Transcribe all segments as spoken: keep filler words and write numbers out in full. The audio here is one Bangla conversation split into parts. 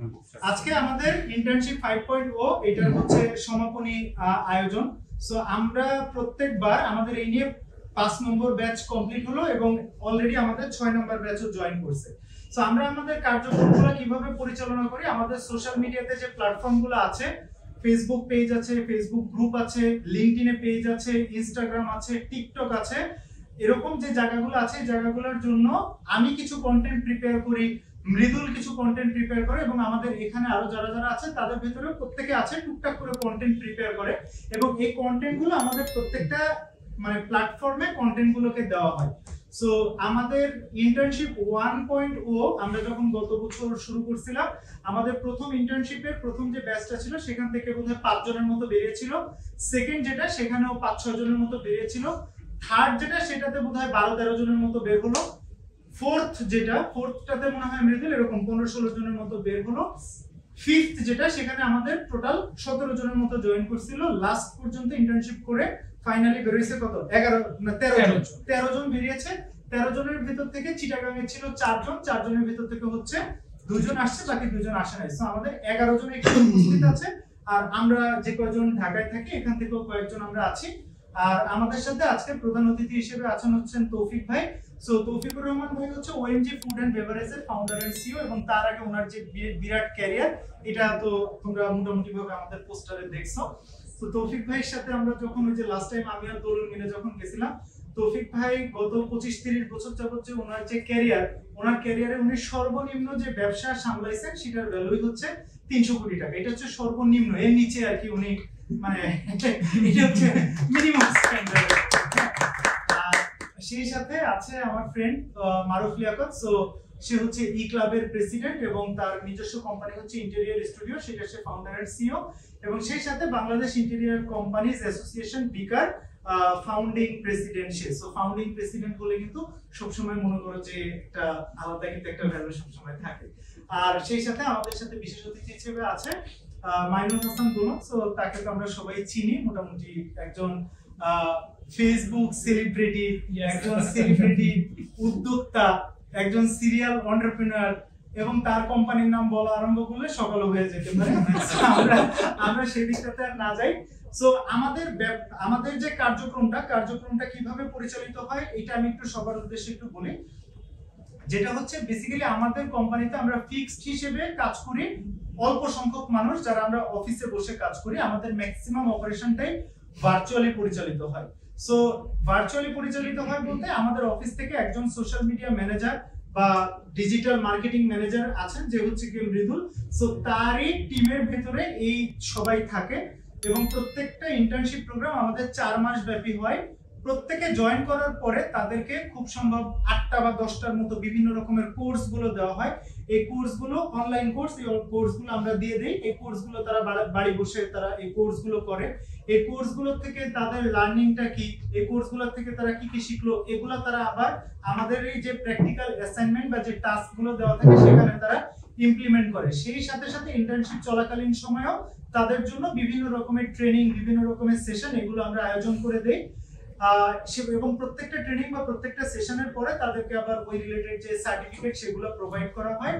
আজকে আমাদের ইন্টার্নশিপ ফাইভ পয়েন্ট ও এটার হচ্ছে সমাপনী আয়োজন। সো আমরা প্রত্যেকবার আমাদের এই নিয়ে পাঁচ নম্বর ব্যাচ কমপ্লিট হলো এবং অলরেডি আমাদের ছয় নম্বর ব্যাচও জয়েন করছে। সো আমরা আমাদের কার্যক্রমগুলো কিভাবে পরিচালনা করি, আমাদের সোশ্যাল মিডিয়াতে যে প্ল্যাটফর্মগুলো আছে, ফেসবুক পেজ আছে, ফেসবুক গ্রুপ আছে, লিঙ্কডইনে পেজ আছে, ইনস্টাগ্রাম আছে, টিকটক আছে, এরকম যে জায়গাগুলো আছে এই জায়গাগুলোর জন্য আমি কিছু কন্টেন্ট প্রিপেয়ার করি, মৃদুল কিছু কন্টেন্ট প্রিপেয়ার করে এবং আমাদের এখানে আরো যারা যারা আছে তাদের ভিতরে প্রত্যেকে আছে টুকটাক করে কন্টেন্ট প্রিপেয়ার করে এবং এই কন্টেন্টগুলো আমাদের প্রত্যেকটা মানে প্ল্যাটফর্মে কন্টেন্টগুলোকে দেওয়া হয়। সো আমাদের ইন্টার্নশিপ ওয়ান পয়েন্ট ও আমরা যখন গত বছর শুরু করছিলাম, আমাদের প্রথম ইন্টার্নশিপের প্রথম যে ব্যাচটা ছিল সেখান থেকে বোধহয় পাঁচ জনের মতো বেরিয়েছিল, সেকেন্ড যেটা সেখানেও পাঁচ ছয় জনের মতো বেরিয়েছিল, থার্ড যেটা সেটাতে বোধহয় বারো তেরো জনের মতো বের হলো, ফোর্থ যেটা ফোর্থটাতে মনে হয় মৃদুল এরকম পনেরো ষোলো জনের মতো বের হলো, ফিফথ যেটা সেখানে আমাদের টোটাল সতেরো জনের মতো জয়েন করছিল। লাস্ট পর্যন্ত ইন্টার্নশিপ করে ফাইনালি বেরিয়েছে কত এগারো না তেরো জন তেরো জন বেরিয়েছে। তেরো জনের ভিতর থেকে চিটাগাং এ ছিল চারজন, চারজনের ভিতর থেকে হচ্ছে দুইজন আসছে, বাকি দুইজন আসে নাই। সো আমাদের এগারো জন এখানে উপস্থিত আছে আর আমরা যে কয়েকজন ঢাকায় থাকি এখান থেকেও কয়েকজন আমরা আছি। আর আমাদের সাথে আজকে প্রধান অতিথি হিসেবে আছেন হচ্ছেন তৌফিক ভাই। সো তৌফিকুর রহমান ভাই হচ্ছে ওএমজি ফুড এন্ড বেভারেজের ফাউন্ডার এন্ড সিইও এবং তার আগে ওনার যে বিরাট ক্যারিয়ার এটা তো তোমরা মোটামুটি ভাবে আমাদের পোস্টারে দেখছো। তো তৌফিক ভাইয়ের সাথে আমরা যখন ওই যে লাস্ট টাইম আমি আর দোলন মিলে যখন গেছিলাম, তৌফিক ভাই গত পঁচিশ তিরিশ বছর যাবত যে ওনার যে ক্যারিয়ার, ওনার ক্যারিয়ারে উনি সর্বনিম্ন যে ব্যবসা সামলাইছেন সেটার ভ্যালুই হচ্ছে তিনশো কোটি টাকা। এটা হচ্ছে সর্বনিম্ন, এর নিচে আর কি উনি মানে এটা হচ্ছে মিনিমাম স্ট্যান্ডার্ড। আর সেই সাথে আছে আমার ফ্রেন্ড মারুফ লিয়াকত। সো সে হচ্ছে ই ক্লাবের প্রেসিডেন্ট এবং তার নিজস্ব কোম্পানি হচ্ছে ইন্টেরিয়র স্টুডিও, সেটা সে ফাউন্ডার এন্ড সিইও এবং সেই সাথে বাংলাদেশ ইন্টেরিয়র কোম্পানিজ অ্যাসোসিয়েশন বিকার ফাউন্ডিং প্রেসিডেন্ট সে। সো ফাউন্ডিং প্রেসিডেন্ট বলে কিন্তু সবসময় মনে করো যে একটা আলাদা কিন্তু একটা ভ্যালু সবসময় থাকে। আর সেই সাথে আমাদের সাথে বিশেষ অতিথি হিসেবে আছে মাইনুল হাসান দোলন। সো তাকে তো আমরা সবাই চিনি, মোটামুটি একজন ফেসবুক সেলিব্রিটি, একজন সেলিব্রিটি উদ্যোক্তা, একজন সিরিয়াল এন্টারপ্রেনার এবং তার কোম্পানির নাম বলা আরম্ভ করলে সকালও হয়ে যেতে পারে। আমরা আমরা সেই দিকটাতে আর না যাই। সো আমাদের আমাদের যে কার্যক্রমটা কার্যক্রমটা কিভাবে পরিচালিত হয় এটা আমি একটু সবার উদ্দেশ্যে একটু বলি। যেটা হচ্ছে বেসিক্যালি আমাদের কোম্পানিতে আমরা ফিক্সড হিসেবে কাজ করি অল্প সংখ্যক মানুষ যারা আমরা অফিসে বসে কাজ করি। আমাদের ম্যাক্সিমাম অপারেশনটাই ভার্চুয়ালি পরিচালিত হয়। সো ভার্চুয়ালি পরিচালিত হয় বলতে আমাদের অফিস থেকে একজন সোশ্যাল মিডিয়া ম্যানেজার বা ডিজিটাল মার্কেটিং ম্যানেজার আছেন যে হচ্ছে কি মৃদুল। সো তারই টিমের ভিতরে এই সবাই থাকে এবং প্রত্যেকটা ইন্টার্নশিপ প্রোগ্রাম আমাদের চার মাস ব্যাপী হয়। প্রত্যেকে জয়েন করার পরে তাদেরকে খুব সম্ভব আটটা বা দশটার মতো বিভিন্ন রকমের কোর্স গুলো দেওয়া হয়। এই কোর্স গুলো অনলাইন কোর্স, এই কোর্স গুলো আমরা দিয়ে দেই। এই কোর্স গুলো তারা বাড়ি বসে তারা এই কোর্স গুলো করে। এই কোর্স গুলো থেকে তাদের লার্নিংটা কি, এই কোর্স গুলো থেকে তারা কি কি শিখলো, এগুলো তারা আবার আমাদের এই যে প্র্যাকটিক্যাল অ্যাসাইনমেন্ট বা যে টাস্ক গুলো দেওয়া থাকে সেখানে তারা ইমপ্লিমেন্ট করে। সেই সাথে সাথে ইন্টার্নশিপ চলাকালীন সময়েও তাদের জন্য বিভিন্ন রকমের ট্রেনিং, বিভিন্ন রকমের সেশন এগুলো আমরা আয়োজন করে দেই এবং প্রত্যেকটা ট্রেনিং বা প্রত্যেকটা সেশনের পরে তাদেরকে আবার ওই রিলেটেড যে সার্টিফিকেট সেগুলো প্রোভাইড করা হয়।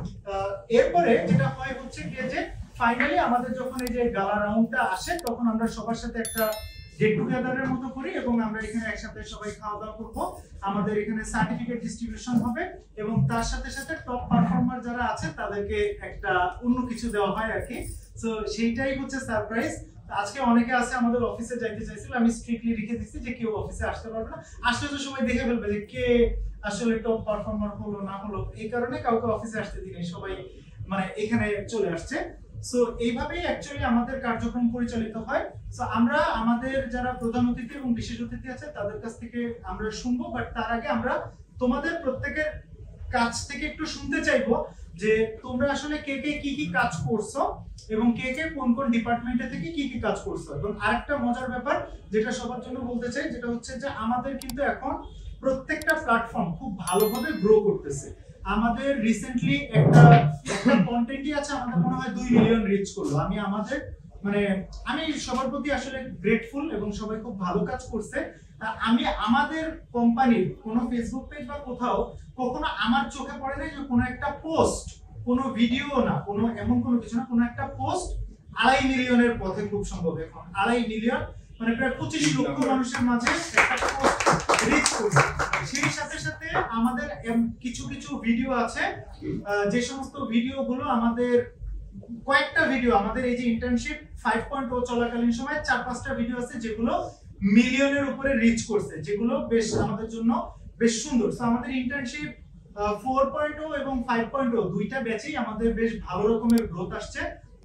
এরপরে যেটা হয় হচ্ছে কি যে ফাইনালি আমাদের যখন এই যে গালা রাউন্ডটা আসে তখন আমরা সবার সাথে একটা গেট টুগেদারের মতো করি এবং আমরা এখানে একসাথে সবাই খাওয়া দাওয়া করব। আমাদের এখানে সার্টিফিকেট ডিস্ট্রিবিউশন হবে এবং তার সাথে সাথে টপ পারফর্মার যারা আছে তাদেরকে একটা অন্য কিছু দেওয়া হয় আর কি। সো সেইটাই হচ্ছে সারপ্রাইজ। আজকে অনেকে আছে আমাদের অফিসে যাইতে চাইছিল, আমি স্ট্রিক্টলি রেখে দিচ্ছি যে কেউ অফিসে আসতে পারবে না, আসলে তো সময় দেখে ফেলবে যে কে আসলে টপ পারফর্মার হলো না হলো, এই কারণে কাউকে অফিসে আসতে দিই নাই, সবাই মানে এখানে চলে আসছে। সো এইভাবেই অ্যাকচুয়ালি আমাদের কার্যক্রম পরিচালিত হয়। সো আমরা আমাদের যারা প্রধান অতিথি এবং বিশেষ অতিথি আছে তাদের কাছ থেকে আমরা শুনবো, বাট তার আগে আমরা তোমাদের প্রত্যেকের কাছ থেকে একটু শুনতে চাইবো যে তোমরা আসলে কে কে কি কি কাজ করছো এবং কে কে কোন কোন ডিপার্টমেন্টে থেকে কি কি কাজ করছো। এবং আরেকটা মজার ব্যাপার যেটা সবার জন্য বলতে চাই যেটা হচ্ছে যে আমাদের কিন্তু এখন প্রত্যেকটা প্ল্যাটফর্ম খুব ভালোভাবে গ্রো করতেছে। আমাদের রিসেন্টলি একটা একটা কন্টেন্টই আছে আমাদের মনে হয় দুই মিলিয়ন রিচ করলো। আমি আমাদের মানে আমি সবার প্রতি আসলে গ্রেটফুল এবং সবাই খুব ভালো কাজ করছে। আমি আমাদের কোম্পানির কোনো ফেসবুক পেজ বা কোথাও কখনো আমার চোখে পড়ে নাই যে কোনো একটা পোস্ট কোনো ভিডিও না, কোনো এমন কোনো কিছু না, কোনো একটা পোস্ট আড়াই মিলিয়নের পথে খুব সম্ভব। এখন আড়াই মিলিয়ন মানে প্রায় পঁচিশ লক্ষ মানুষের মাঝে একটা পোস্ট রিচ করছে। সেই সাথে সাথে আমাদের কিছু কিছু ভিডিও আছে, যে সমস্ত ভিডিওগুলো আমাদের কয়েকটা ভিডিও আমাদের এই যে ইন্টার্নশিপ ফাইভ পয়েন্ট ও চলাকালীন সময় চার পাঁচটা ভিডিও আছে যেগুলো মিলিয়নের উপরে রিচ করছে, যেগুলো বেশ আমাদের জন্য বেশ সুন্দর। তো আমাদের ইন্টার্নশিপ ফোর পয়েন্ট ও এবং ফাইভ পয়েন্ট ও দুইটা ব্যাচেই আমাদের বেশ ভালো রকমের গ্রোথ আসছে।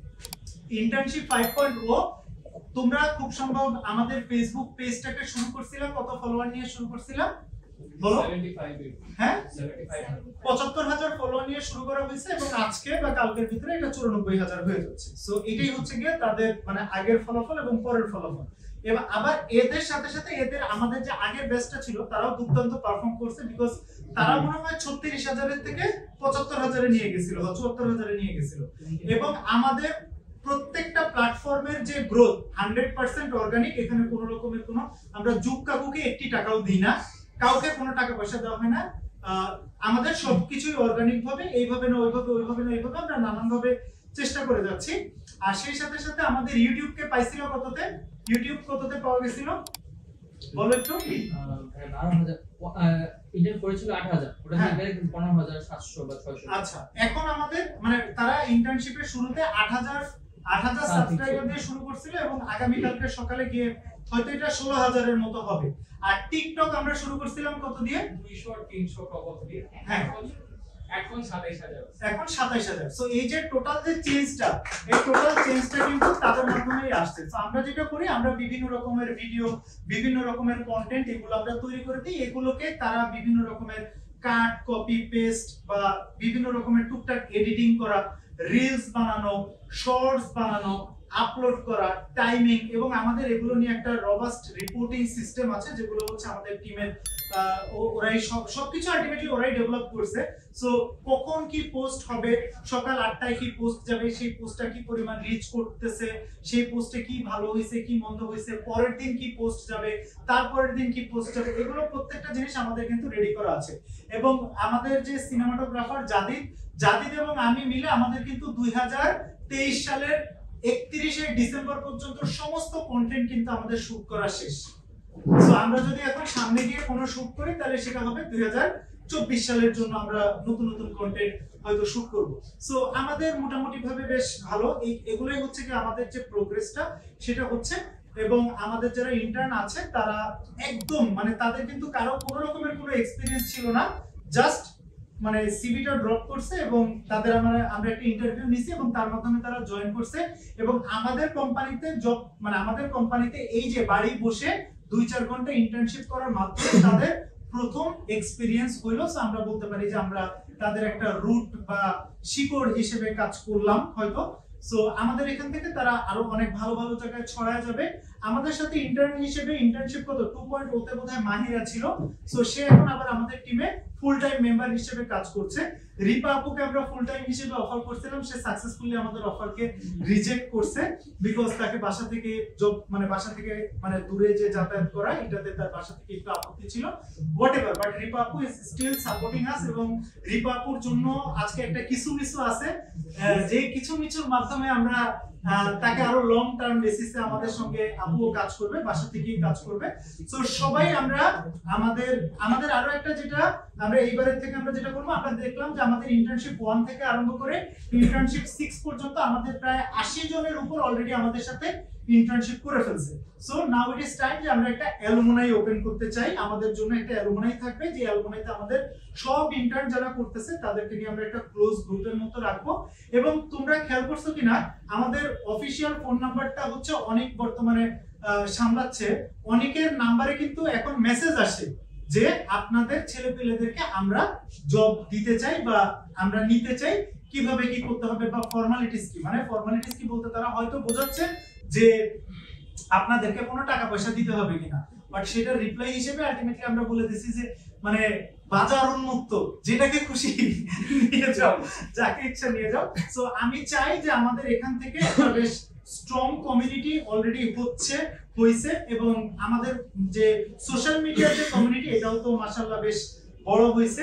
ইন্টার্নশিপ ফাইভ পয়েন্ট ও তোমরা খুব সম্ভব আমাদের ফেসবুক পেজটাকে শুরু করছিলাম, কত ফলোয়ার নিয়ে শুরু করছিলাম বলো? হ্যাঁ, পঁচাত্তর হাজার ফলোয়ার নিয়ে শুরু করা হয়েছে এবং আজকে বা কালকের ভিতরে এটা চুরানব্বই হাজার হয়ে যাচ্ছে। সো এটাই হচ্ছে গিয়ে তাদের মানে আগের ফলাফল এবং পরের ফলাফল। এবং আবার এদের সাথে সাথে এদের আমাদের যে আগের ব্যাচটা ছিল তারাও দুর্দান্ত পারফর্ম করছে, বিকজ তারা মনে হয় ছত্রিশ হাজারের থেকে পঁচাত্তর হাজারে নিয়ে গেছিল বা চুয়াত্তর হাজারে নিয়ে গেছিল। এবং আমাদের প্রত্যেকটা প্ল্যাটফর্মের যে গ্রোথ হান্ড্রেড পার্সেন্ট অর্গানিক, এখানে কোনো রকমের কোনো আমরা যুগ কাকুকে একটি টাকাও দিই না, কাউকে কোনো টাকা পয়সা দেওয়া হয় না। আমাদের সবকিছুই অর্গানিক ভাবে, এইভাবে না ওইভাবে, ওইভাবে না এইভাবে আমরা নানান ভাবে চেষ্টা করে যাচ্ছি। আর সেই সাথে সাথে আমাদের ইউটিউবকে পাইছিল কততে? ইউটিউব কততে পাওয়া গেছিল বলো একটু? বারো হাজার ইন্টার করেছিল আট হাজার, ওটা থেকে পনেরো হাজার সাতশো বা ছয়শো। আচ্ছা, এখন আমাদের মানে তারা ইন্টার্নশিপের শুরুতে আট হাজার আট হাজার সাবস্ক্রাইবার দিয়ে শুরু করছিল এবং আগামী কালকে সকালে গিয়ে হয়তো এটা ষোলো হাজারের মতো হবে। আর টিকটক আমরা শুরু করছিলাম কত দিয়ে? দুইশো তিনশো কত দিয়ে, হ্যাঁ এখন সাতাইশ হাজার। এখন সাতাইশ হাজার। সো এই যে টোটাল যে চেঞ্জটা, এই টোটাল চেঞ্জটা কিন্তু তাদের মাধ্যমেই আসছে। সো আমরা যেটা করি, আমরা বিভিন্ন রকমের ভিডিও, বিভিন্ন রকমের কন্টেন্ট এগুলো আমরা তৈরি করে দিই, এগুলোকে তারা বিভিন্ন রকমের কাট, কপি, পেস্ট বা বিভিন্ন রকমের টুকটাক এডিটিং করা, রিলস বানানো, শর্টস বানানো, আপলোড করা, টাইমিং, এবং আমাদের এগুলো নিয়ে একটা রবাস্ট রিপোর্টিং সিস্টেম আছে যেগুলো হচ্ছে আমাদের টিমের ওরাই সব সবকিছু আলটিমেটলি ওরাই ডেভেলপ করছে। সো কখন কি পোস্ট হবে, সকাল আটটায় কি পোস্ট যাবে, সেই পোস্টটা কি পরিমাণ রিচ করতেছে, সেই পোস্টে কি ভালো হয়েছে কি মন্দ হয়েছে, পরের দিন কি পোস্ট যাবে, তারপরের দিন কি পোস্ট যাবে, এগুলো প্রত্যেকটা জিনিস আমাদের কিন্তু রেডি করা আছে। এবং আমাদের যে সিনেমাটোগ্রাফার জাদিদ জাদিদ এবং আমি মিলে আমাদের কিন্তু দুই হাজার তেইশ সালের একত্রিশে ডিসেম্বর পর্যন্ত সমস্ত কন্টেন্ট কিন্তু আমাদের শুট করা শেষ। সো আমরা যদি এখন সামনে গিয়ে কোনো শুট করি তাহলে সেটা হবে দুই হাজার চব্বিশ সালের জন্য আমরা নতুন নতুন কন্টেন্ট হয়তো শুট করব। সো আমাদের মোটামুটি ভাবে বেশ ভালো, এই এগুলোই হচ্ছে কি আমাদের যে প্রোগ্রেসটা সেটা হচ্ছে। এবং আমাদের যারা ইন্টার্ন আছে তারা একদম মানে তাদের কিন্তু কারো কোনো রকমের কোনো এক্সপেরিয়েন্স ছিল না, জাস্ট মানে সিভিটা ড্রপ করছে এবং তাদের আমরা আমরা একটা ইন্টারভিউ নিছি এবং তার মাধ্যমে তারা জয়েন করছে। এবং আমাদের কোম্পানিতে জব মানে আমাদের কোম্পানিতে এই যে বাড়ি বসে দুই চার ঘন্টা ইন্টার্নশিপ করার মাধ্যমে তাদের প্রথম এক্সপেরিয়েন্স হইলো। সো আমরা বলতে পারি যে আমরা তাদের একটা রুট বা শিকড় হিসেবে কাজ করলাম হয়তো। সো আমাদের এখান থেকে তারা আরো অনেক ভালো ভালো জায়গায় ছড়ায় যাবে। আমাদের সাথে ইন্টার্ন হিসেবে ইন্টার্নশিপ কত টু পয়েন্ট ওতে বোধহয় মাহিরা ছিল। সো সে এখন আবার আমাদের টিমে ফুল টাইম মেম্বার হিসেবে কাজ করছে। রিপা আপুকে আমরা ফুল টাইম হিসেবে অফার করছিলাম, সে সাকসেসফুলি আমাদের অফারকে রিজেক্ট করছে, বিকজ তাকে বাসা থেকে জব মানে বাসা থেকে মানে দূরে যে যাতায়াত করা এটাতে তার বাসা থেকে একটু আপত্তি ছিল। হোয়াটএভার, বাট রিপা আপু ইজ স্টিল সাপোর্টিং আস। এবং রিপা আপুর জন্য আজকে একটা কিছু মিছু আছে, যে কিছু মিছুর মাধ্যমে আমরা তাকে আরো লং টার্ম বেসিসে আমাদের সঙ্গে আপুও কাজ করবে, বাসা থেকেই কাজ করবে। সো সবাই আমরা আমাদের আমাদের আরো একটা যেটা আমরা এইবারের থেকে আমরা যেটা করবো, আমরা দেখলাম যে আমাদের ইন্টার্নশিপ ওয়ান থেকে আরম্ভ করে ইন্টার্নশিপ সিক্স পর্যন্ত আমাদের প্রায় আশি জনের উপর অলরেডি আমাদের সাথে ইন্টার্নশিপ করে ফেলছে। So now it is time যে আমরা একটা অ্যালুমনাই ওপেন করতে চাই। আমাদের জন্য একটা অ্যালুমনাই থাকবে, যে অ্যালুমনাইতে আমাদের সব ইন্টার্ন যারা করতেছে তাদেরকে নিয়ে আমরা একটা ক্লোজ গ্রুপের মতো রাখবো। এবং তোমরা খেয়াল করছো কিনা, আমাদের অফিসিয়াল ফোন নাম্বারটা হচ্ছে অনেক বর্তমানে সামলাচ্ছে, অনেকের নাম্বারে কিন্তু এখন মেসেজ আসে যে আপনাদের ছেলেপেলেদেরকে আমরা জব দিতে চাই বা আমরা নিতে চাই, কিভাবে কি করতে হবে বা ফর্মালিটিস কি। মানে ফর্মালিটিস কি বলতে তারা হয়তো বোঝাচ্ছে যে আপনাদেরকে কোনো টাকা পয়সা দিতে হবে কিনা, বাট সেটা রিপ্লাই হিসেবে আলটিমেটলি আমরা বলে দিছি যে মানে বাজার উন্মুক্ত, যেটাকে খুশি নিয়ে যাও, যাকে ইচ্ছা নিয়ে যাও। সো আমি চাই যে আমাদের এখান থেকে একটা বেশ স্ট্রং কমিউনিটি অলরেডি হচ্ছে হইছে, এবং আমাদের যে সোশ্যাল মিডিয়ার যে কমিউনিটি এটাও তো মাশাআল্লাহ বেশ বড় হয়েছে।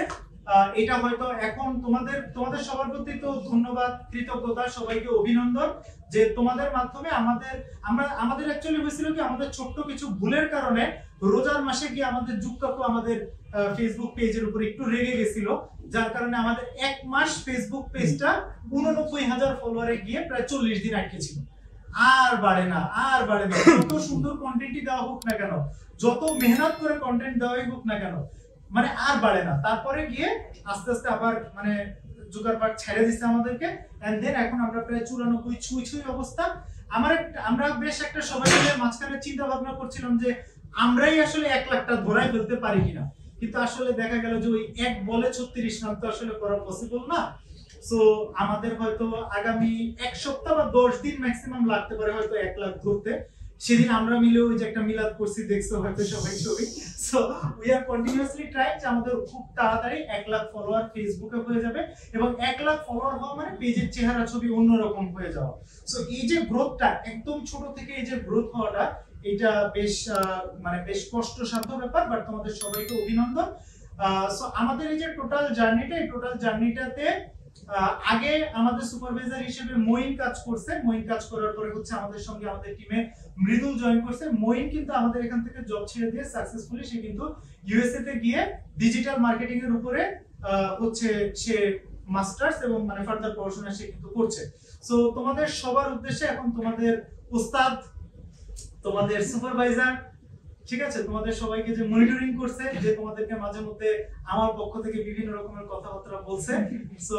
এটা হয়তো এখন তোমাদের তোমাদের সবার প্রতি তো ধন্যবাদ, কৃতজ্ঞতা, সবাইকে অভিনন্দন যে তোমাদের মাধ্যমে আমাদের আমরা আমাদের অ্যাকচুয়ালি হয়েছিল কি আমাদের ছোট্ট কিছু ভুলের কারণে রোজার মাসে গিয়ে আমাদের যুক্তাপু আমাদের ফেসবুক পেজের উপর একটু রেগে গেছিল, যার কারণে আমাদের এক মাস ফেসবুক পেজটা উননব্বই হাজার ফলোয়ারে গিয়ে প্রায় চল্লিশ দিন আটকে ছিল। আর বাড়ে না আর বাড়ে না, যত সুন্দর কন্টেন্টই দেওয়া হোক না কেন, যত মেহনত করে কন্টেন্ট দেওয়াই হোক না কেন, মানে আর বাড়ে না। তারপরে গিয়ে আস্তে আস্তে আবার মানে জোগাড় ছেড়ে দিচ্ছে আমাদেরকে, এন্ড দেন এখন আমরা প্রায় চুরানব্বই ছুঁই ছুঁই অবস্থা। আমার আমরা বেশ একটা সবাই মিলে মাঝখানে চিন্তা ভাবনা করছিলাম যে আমরাই আসলে এক লাখটা ধরাই ফেলতে পারি কিনা, কিন্তু আসলে দেখা গেল যে ওই এক বলে ছত্রিশ রান তো আসলে করা পসিবল না। সো আমাদের হয়তো আগামী এক সপ্তাহ বা দশ দিন ম্যাক্সিমাম লাগতে পারে হয়তো এক লাখ ধরতে। সেদিন আমরা মিলে ওই যে একটা মিলাদ করছি, দেখছো হয়তো সবাই ছবি। So we are continuously trying যে আমাদের খুব তাড়াতাড়ি এক লাখ ফলোয়ার ফেসবুকে হয়ে যাবে, এবং এক লাখ ফলোয়ার হওয়া মানে পেজের চেহারা ছবি অন্যরকম হয়ে যাওয়া। সো এই যে গ্রোথটা একদম ছোট থেকে এই যে গ্রোথ হওয়াটা, এটা বেশ মানে বেশ কষ্টসাধ্য ব্যাপার, বাট তোমাদের সবাইকে অভিনন্দন। সো আমাদের এই যে টোটাল জার্নিটা, এই টোটাল জার্নিটাতে আগে আমাদের সুপারভাইজার হিসেবে মঈন কাজ করছে। মঈন কাজ করার পরে হচ্ছে আমাদের সঙ্গে আমাদের টিমে মৃদুল জয়েন করছে। মঈন কিন্তু আমাদের এখান থেকে জব ছেড়ে দিয়ে সাকসেসফুলি সে কিন্তু ইউএসএ তে গিয়ে ডিজিটাল মার্কেটিং এর উপরে হচ্ছে সে মাস্টার্স এবং মানে ফার্দার পড়াশোনা সে কিন্তু করছে। সো তোমাদের সবার উদ্দেশ্যে এখন তোমাদের উস্তাদ, তোমাদের সুপারভাইজার, ঠিক আছে, তোমাদের সবাইকে যে মনিটরিং করছে, যে তোমাদেরকে মাঝে মধ্যে আমার পক্ষ থেকে বিভিন্ন রকমের কথাবার্তা বলছে, সো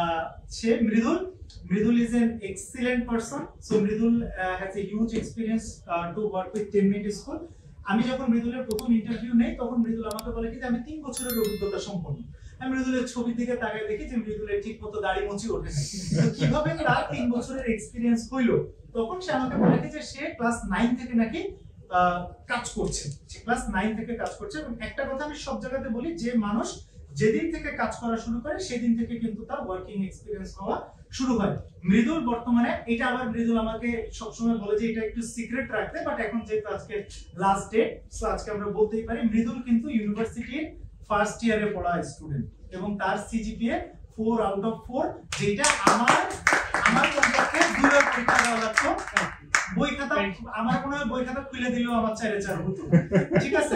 সে Mridul Mridul is an excellent person. So Mridul has a huge experience to work with ten minute school. আমি যখন মৃদুলের প্রথম ইন্টারভিউ নেই তখন মৃদুল আমাকে বলে কি যে আমি তিন বছরের অভিজ্ঞতা সম্পন্ন। আমি মৃদুলের ছবির দিকে তাকায় দেখি যে মৃদুলের ঠিক মতো দাড়ি মুচি ওঠে না, তো কিভাবে তার তিন বছরের এক্সপিরিয়েন্স হইলো। তখন সে আমাকে বলে কি যে সে ক্লাস নাইন থেকে নাকি কাজ করছে, ক্লাস নাইন থেকে কাজ করছে। এবং একটা কথা আমি সব জায়গাতে বলি, যে মানুষ যেদিন থেকে কাজ করা শুরু করে সেদিন থেকে কিন্তু তার ওয়ার্কিং এক্সপিরিয়েন্স হওয়া শুরু হয়। মৃদুল বর্তমানে, এটা আবার মৃদুল আমাকে সবসময় বলে যে এটা একটু সিক্রেট রাখতে, বাট এখন যেহেতু আজকে লাস্ট ডে, সো আজকে আমরা বলতেই পারি মৃদুল কিন্তু ইউনিভার্সিটির ফার্স্ট ইয়ারে পড়া স্টুডেন্ট, এবং তার CGPA four out of four, যেটা আমার আমার পক্ষে দুইবার পরীক্ষা দেওয়া লাগতো। বই খাতা আমার মনে হয় বই খাতা খুলে দিলেও আমার চারে চার হতো, ঠিক আছে।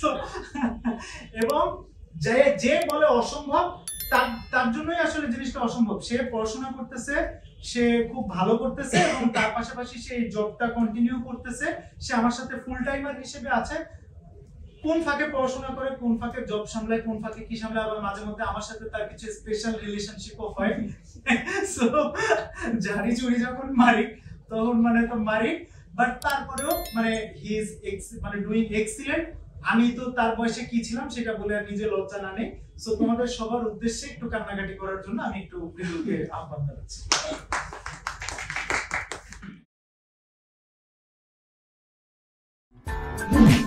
এবং যে যে বলে অসম্ভব, তার তার জন্যই আসলে জিনিসটা অসম্ভব। সে পড়াশোনা করতেছে, সে খুব ভালো করতেছে, এবং তার পাশাপাশি সে এই জবটা কন্টিনিউ করতেছে। সে আমার সাথে ফুল টাইমার হিসেবে আছে, কোন ফাঁকে পড়াশোনা করে, কোন ফাঁকে জব সামলায়, কোন ফাঁকে কি সামলায়, আবার মাঝে মধ্যে আমার সাথে তার কিছু স্পেশাল রিলেশনশিপও হয়। সো জারি চুরি যখন মারি তখন মানে তো মারি, বাট তারপরেও মানে হি ইজ মানে ডুইং এক্সিলেন্ট। আমি তো তার বয়সে কি ছিলাম সেটা বলে আর নিজে লজ্জা না নেই। সো তোমাদের সবার উদ্দেশ্যে একটু কান্নাকাটি করার জন্য আমি একটু মৃদুলকে আহ্বান জানাচ্ছি।